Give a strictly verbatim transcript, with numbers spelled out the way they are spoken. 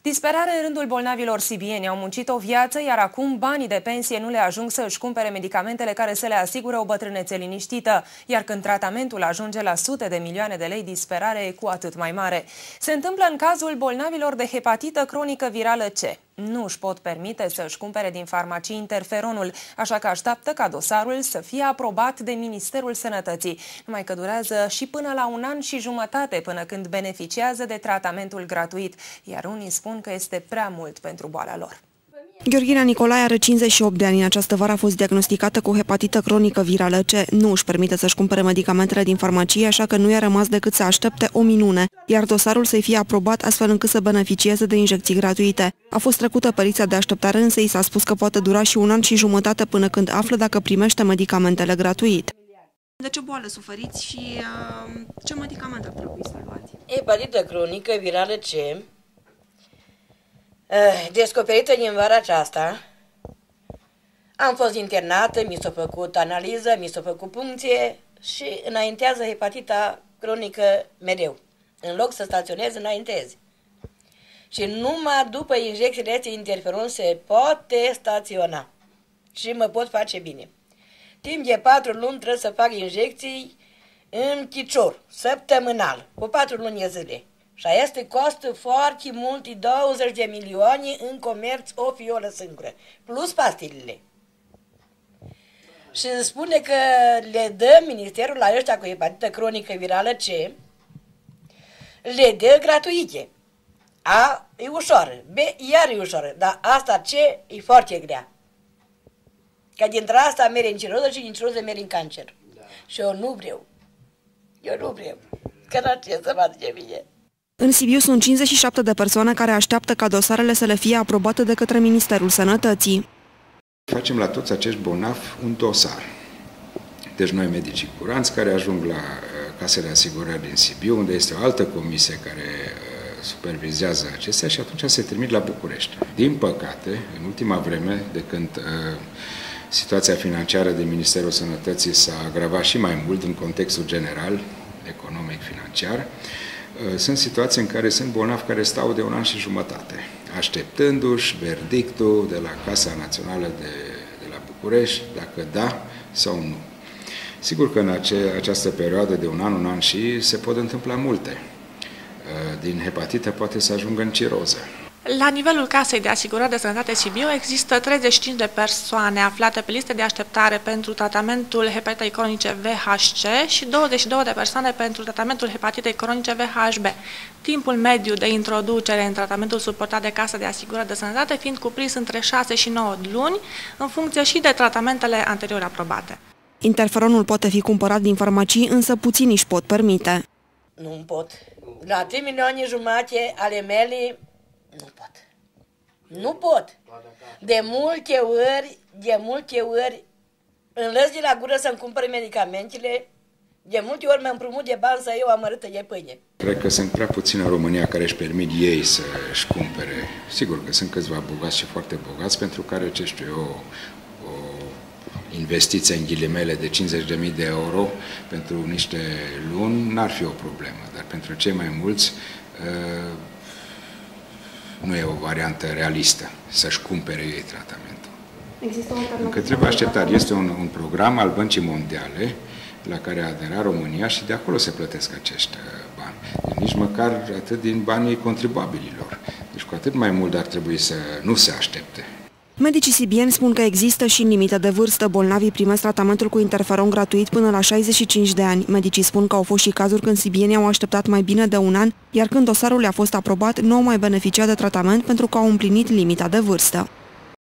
Disperare în rândul bolnavilor sibieni. Au muncit o viață, iar acum banii de pensie nu le ajung să își cumpere medicamentele care să le asigure o bătrânețe liniștită. Iar când tratamentul ajunge la sute de milioane de lei, disperarea e cu atât mai mare. Se întâmplă în cazul bolnavilor de hepatită cronică virală C. Nu își pot permite să își cumpere din farmacii interferonul, așa că așteaptă ca dosarul să fie aprobat de Ministerul Sănătății. Numai că durează și până la un an și jumătate până când beneficiază de tratamentul gratuit, iar unii spun că este prea mult pentru boala lor. Gheorghina Nicolae are cincizeci și opt de ani. În această vară a fost diagnosticată cu hepatită cronică virală C. Nu își permite să-și cumpere medicamentele din farmacie, așa că nu i-a rămas decât să aștepte o minune, iar dosarul să-i fie aprobat astfel încât să beneficieze de injecții gratuite. A fost trecută pe lista de așteptare, însă i s-a spus că poate dura și un an și jumătate până când află dacă primește medicamentele gratuit. De ce boală suferiți și uh, ce medicament ar trebui să luați? Hepatită cronică virală C, descoperită din vara aceasta. Am fost internată, mi s-a făcut analiză, mi s-a făcut puncție și înaintează hepatita cronică mereu. În loc să staționez, înaintez. Și numai după injecțiile astea interferon se poate staționa și mă pot face bine. Timp de patru luni trebuie să fac injecții în chicior, săptămânal, cu patru luni de zile. Și este costă foarte mult, douăzeci de milioane în comerț o fiolă singură, plus pastilele. Și îmi spune că le dă ministerul la ăștia cu hepatită cronică virală C, le dă gratuite. A, e ușoară, B, iar e ușoară, dar asta C e foarte grea. Că dintre asta merge în ciroză și din ciroză merge în cancer. Da. Și eu nu vreau. Eu nu vreau. Că n-am ce să fac de mine. În Sibiu sunt cincizeci și șapte de persoane care așteaptă ca dosarele să le fie aprobate de către Ministerul Sănătății. Facem la toți acești bolnavi un dosar. Deci noi, medicii curanți, care ajung la casele de asigurări din Sibiu, unde este o altă comisie care supervizează acestea și atunci se trimit la București. Din păcate, în ultima vreme, de când uh, situația financiară din Ministerul Sănătății s-a agravat și mai mult în contextul general, economic-financiar, sunt situații în care sunt bolnavi care stau de un an și jumătate, așteptându-și verdictul de la Casa Națională de, de la București, dacă da sau nu. Sigur că în ace, această perioadă de un an, un an și se pot întâmpla multe. Din hepatită poate să ajungă în ciroză. La nivelul Casei de Asigurări de Sănătate Sibiu există treizeci și cinci de persoane aflate pe liste de așteptare pentru tratamentul hepatitei cronice V H C și douăzeci și două de persoane pentru tratamentul hepatitei cronice V H B. Timpul mediu de introducere în tratamentul suportat de Casa de Asigurări de Sănătate fiind cuprins între șase și nouă luni, în funcție și de tratamentele anterior aprobate. Interferonul poate fi cumpărat din farmacii, însă puțini își pot permite. Nu pot. La trei milioane jumate ale mele nu pot. Nu pot. De multe ori, de multe ori, îmi lăs de la gură să-mi cumpăr medicamentele, de multe ori mă împrumut de bani să iau amărâtă de pâine. Cred că sunt prea puțini în România care își permit ei să-și cumpere. Sigur că sunt câțiva bogați și foarte bogați pentru care, ce știu eu, o investiție în ghilimele de cincizeci de mii de euro pentru niște luni n-ar fi o problemă, dar pentru cei mai mulți nu e o variantă realistă să-și cumpere ei tratamentul. Există o alternativă? Încă trebuie așteptat. Este un, un program al Băncii Mondiale la care a aderat România și de acolo se plătesc acești bani. Deci nici măcar atât din banii contribuabililor. Deci cu atât mai mult ar trebui să nu se aștepte. Medicii sibieni spun că există și limite de vârstă. Bolnavii primesc tratamentul cu interferon gratuit până la șaizeci și cinci de ani. Medicii spun că au fost și cazuri când sibienii au așteptat mai bine de un an, iar când dosarul le-a fost aprobat, nu au mai beneficiat de tratament pentru că au împlinit limita de vârstă.